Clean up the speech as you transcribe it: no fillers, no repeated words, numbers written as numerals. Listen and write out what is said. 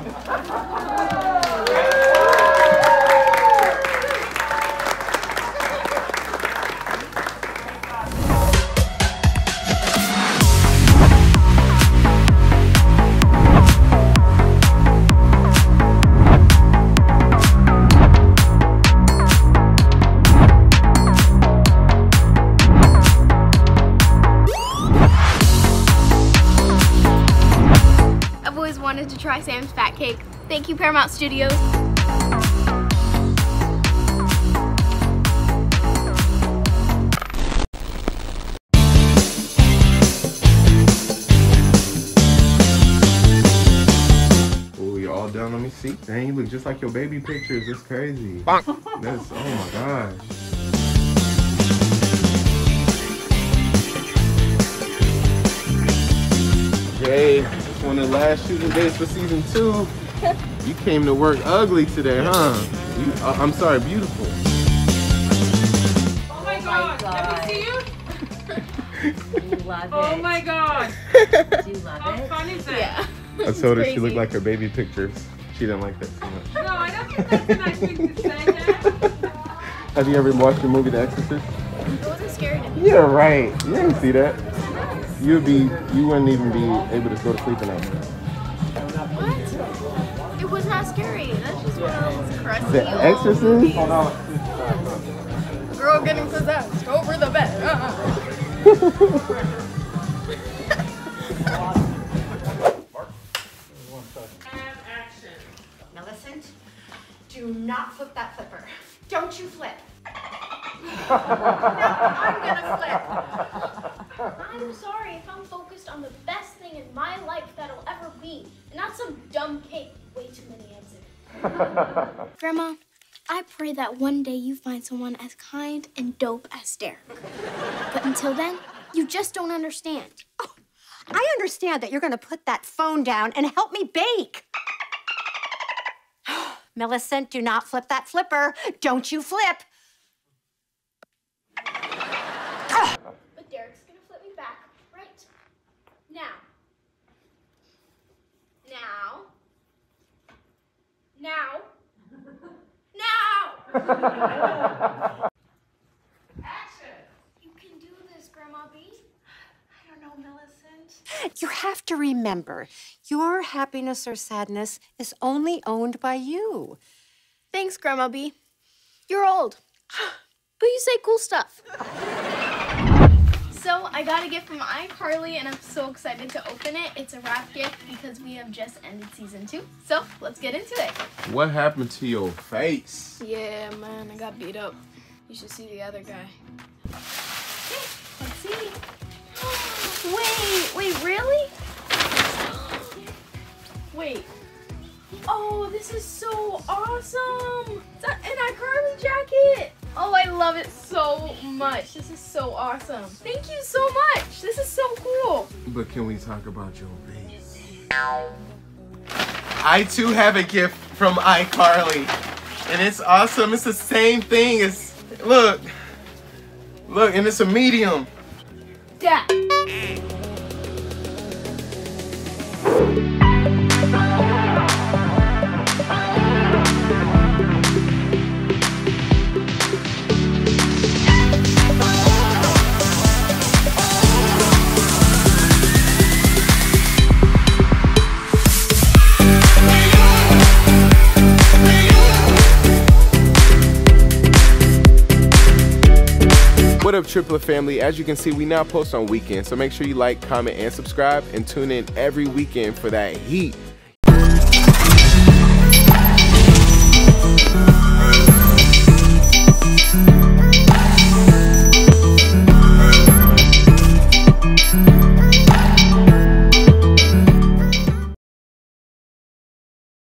Wanted to try Sam's Fat Cake. Thank you, Paramount Studios. Oh, you're all down. Let me see. Dang, you look just like your baby pictures. That's crazy. That's, oh my gosh. Jay. One of the last shooting days for season 2. You came to work ugly today, huh? I'm sorry, beautiful. Oh my god, let me see you. Love it. Oh my god. Do you love How it? fun is that? Yeah. I told her she looked like her baby pictures. She didn't like that too much. No, I don't think that's a nice thing to say, Dad. Have you ever watched the movie The Exorcist? It wasn't scary to me. Yeah, right. You didn't see that. You wouldn't even be able to go to sleep at night. What? It was not scary. That's just one of those crusty The old Exorcist? movies. Girl getting possessed over the bed. And action. Millicent, do not flip that flipper. Don't you flip. No, I'm gonna flip. I'm sorry if I'm focused on the best thing in my life that'll ever be, and not some dumb cake with way too many eggs in it. Grandma, I pray that one day you find someone as kind and dope as Derek. But until then, you just don't understand. Oh, I understand that you're gonna put that phone down and help me bake. Millicent, do not flip that flipper. Don't you flip. But Derek's gonna flip me back right now. Now. Action. You can do this, Grandma B. I don't know, Millicent. You have to remember, your happiness or sadness is only owned by you. Thanks, Grandma B. You're old, but you say cool stuff. So I got a gift from iCarly, and I'm so excited to open it. It's a wrap gift because we have just ended season 2. So let's get into it. What happened to your face? Yeah, man, I got beat up. You should see the other guy. Okay, let's see. Wait, really? Wait. Oh, this is so awesome! It's an iCarly jacket! Oh, I love it so much. This is so awesome. Thank you so much. This is so cool. But can we talk about your face? I too have a gift from iCarly, and it's awesome. It's the same thing as, look, and it's a medium. Dad. What up, Triplet family? As you can see, we now post on weekends, so make sure you like, comment, and subscribe, and tune in every weekend for that heat.